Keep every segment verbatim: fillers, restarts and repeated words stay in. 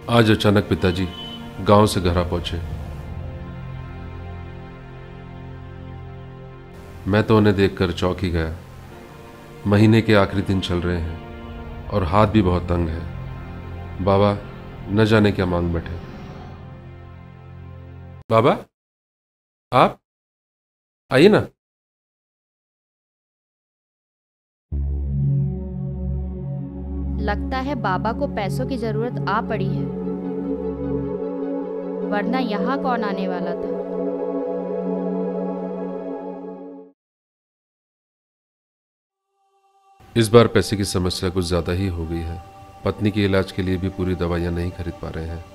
आज अचानक पिताजी गांव से घर आ पहुंचे। मैं तो उन्हें देखकर चौंक ही गया। महीने के आखिरी दिन चल रहे हैं और हाथ भी बहुत तंग है। बाबा न जाने क्या मांग बैठे। बाबा, आप आइए ना। लगता है बाबा को पैसों की जरूरत आ पड़ी है, वरना यहाँ कौन आने वाला था। इस बार पैसे की समस्या कुछ ज्यादा ही हो गई है। पत्नी के इलाज के लिए भी पूरी दवाइयां नहीं खरीद पा रहे हैं।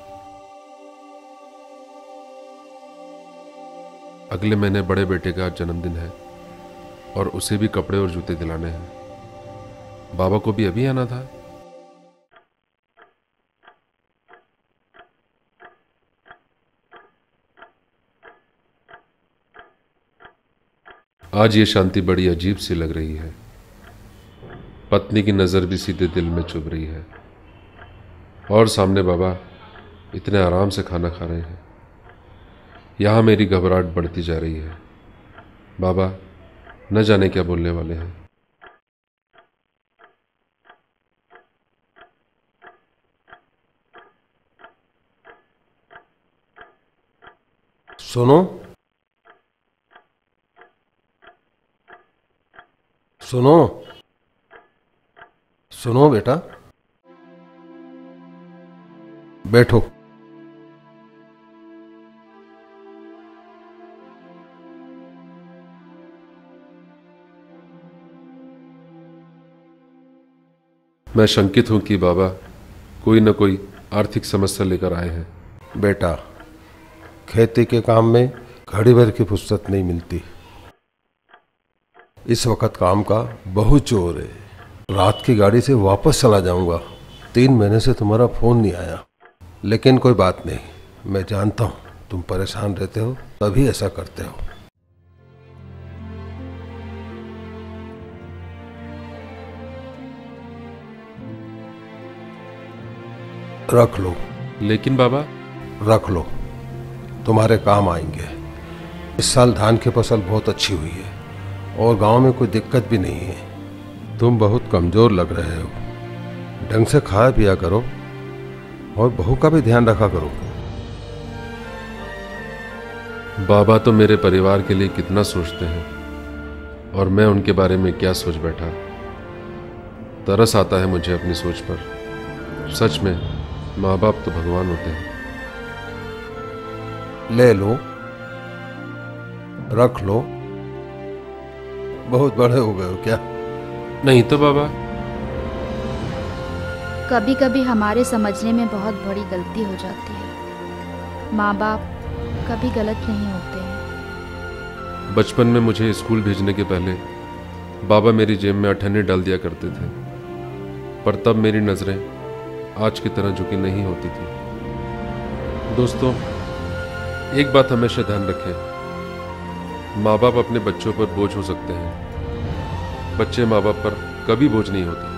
अगले महीने बड़े बेटे का जन्मदिन है और उसे भी कपड़े और जूते दिलाने हैं। बाबा को भी अभी आना था। आज ये शांति बड़ी अजीब सी लग रही है। पत्नी की नजर भी सीधे दिल में चुभ रही है और सामने बाबा इतने आराम से खाना खा रहे हैं। यहां मेरी घबराहट बढ़ती जा रही है। बाबा न जाने क्या बोलने वाले हैं। सुनो सुनो सुनो बेटा, बैठो। मैं शंकित हूं कि बाबा कोई न कोई आर्थिक समस्या लेकर आए हैं। बेटा, खेती के काम में घड़ी भर की फुर्सत नहीं मिलती। इस वक्त काम का बहुत जोर है। रात की गाड़ी से वापस चला जाऊंगा। तीन महीने से तुम्हारा फोन नहीं आया, लेकिन कोई बात नहीं। मैं जानता हूं तुम परेशान रहते हो, तभी ऐसा करते हो। रख लो। लेकिन बाबा। रख लो, तुम्हारे काम आएंगे। इस साल धान की फसल बहुत अच्छी हुई है और गांव में कोई दिक्कत भी नहीं है। तुम बहुत कमजोर लग रहे हो। ढंग से खाया पिया करो और बहू का भी ध्यान रखा करो। बाबा तो मेरे परिवार के लिए कितना सोचते हैं और मैं उनके बारे में क्या सोच बैठा। तरस आता है मुझे अपनी सोच पर। सच में माँ बाप तो भगवान होते हैं। ले लो, रख लो। बहुत बड़े हो गए हो क्या? नहीं तो बाबा। कभी कभी हमारे समझने में बहुत बड़ी गलती हो जाती है। माँ बाप कभी गलत नहीं होते हैं। बचपन में मुझे स्कूल भेजने के पहले बाबा मेरी जेब में अठन्ने डाल दिया करते थे, पर तब मेरी नजरें आज की तरह झुकी नहीं होती थी। दोस्तों, एक बात हमेशा ध्यान रखें, माँ बाप अपने बच्चों पर बोझ हो सकते हैं, बच्चे माँ बाप पर कभी बोझ नहीं होते।